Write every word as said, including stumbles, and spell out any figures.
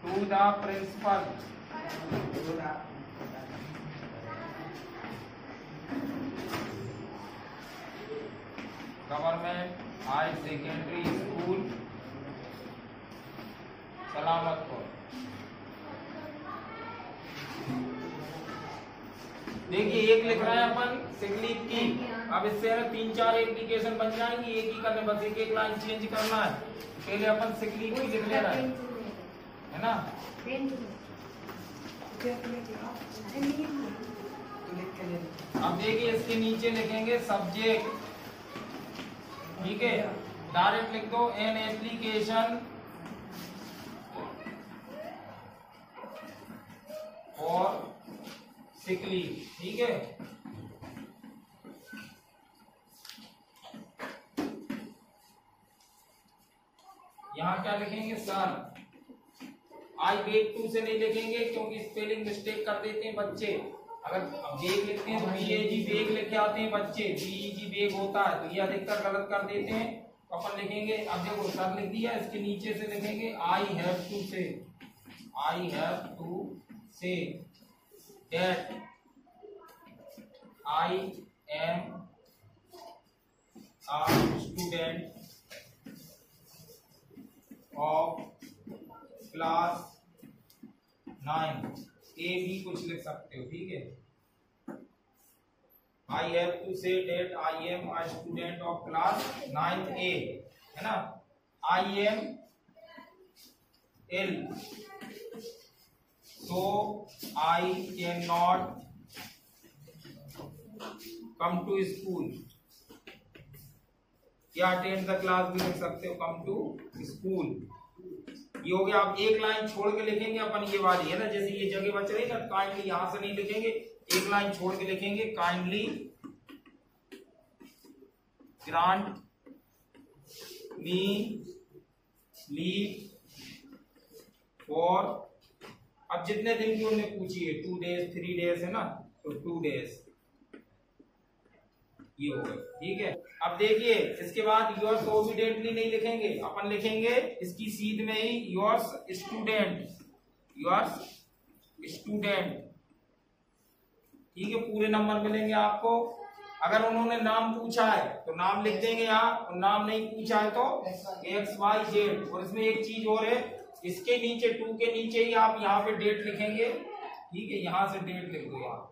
To the principal, government high secondary school Salamatpur. देखिए एक लिख रहे हैं अपन सिक लीव की। अब इससे ना तीन चार एप्लीकेशन बन जाएंगी, एक ही करने, बस एक एक लाइन चेंज करना है। पहले अपन सिक लीव की लिख ले रहे हैं, है ना। अब देखिए इसके नीचे लिखेंगे सब्जेक्ट, ठीक है। डायरेक्ट लिख दो एन एप्लीकेशन और सिक लीव, ठीक है। यहां क्या लिखेंगे सर। आई बेग टू से नहीं लिखेंगे क्योंकि स्पेलिंग मिस्टेक कर देते हैं बच्चे। अगर बेग लिखते हैं तो बी ए जी बेग लिखे आते हैं बच्चे, बी ई जी बेग होता है, तो ये अधिकतर गलत कर देते हैं। तो अपन लिखेंगे, अब देखो सर लिख दिया, इसके नीचे से लिखेंगे आई have to say, I have to say that I am a student of class nine. A भी कुछ लिख सकते हो, ठीक है। I have to say that I am a student of class nine A, है ना। I am ill, so I cannot come to school, या अटेंड द क्लास भी लिख सकते हो, कम टू स्कूल। ये हो गया। आप एक लाइन छोड़ के लिखेंगे अपन, ये वाली है ना, जैसे ये जगह बच रही है ना, काइंडली यहां से नहीं लिखेंगे, एक लाइन छोड़ के लिखेंगे kindly grant me leave for, अब जितने दिन की उन्होंने पूछी है, टू डेज थ्री डेज है ना, तो टू डेज ये हो गए, ठीक है। अब देखिए इसके बाद योर्स ओबिडेंटली नहीं लिखेंगे, अपन लिखेंगे इसकी सीध में ही योर्स स्टूडेंट, योर्स स्टूडेंट, ठीक है। पूरे नंबर मिलेंगे आपको। अगर उन्होंने नाम पूछा है तो नाम लिख देंगे यहाँ, और नाम नहीं पूछा है तो एक्स वाई जेड। और इसमें एक चीज और है, इसके नीचे टू के नीचे ही आप यहाँ पे डेट लिखेंगे, ठीक है। यहाँ से डेट लिख दो यहाँ।